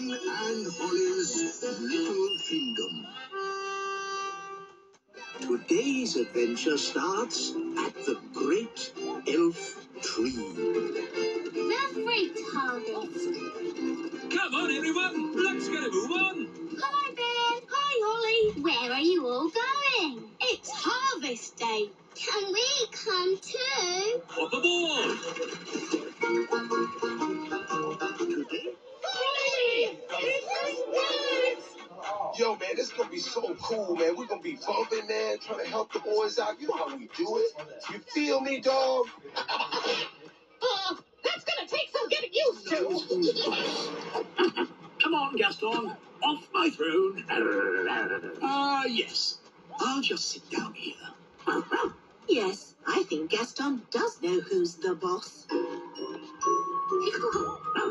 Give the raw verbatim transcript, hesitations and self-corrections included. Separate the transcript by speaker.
Speaker 1: Ben and Holly's Little Kingdom. Today's adventure starts at the Great Elf Tree.
Speaker 2: The fruit harvest.
Speaker 3: Come on, everyone. Let's get a move on.
Speaker 2: Hi, Ben. Hi, Holly. Where are you all going? It's harvest day. Can we come too?
Speaker 3: Hop aboard.
Speaker 1: Today,
Speaker 4: Yo, man, this gonna be so cool, man. We're gonna be bumping, man, trying to help the boys out. You know how we do it. You feel me, dog?
Speaker 5: Uh, that's gonna take some getting used to.
Speaker 1: come on, Gaston. Off my throne. Ah, uh, yes. I'll just sit down here.
Speaker 5: Yes, I think Gaston does know who's the boss.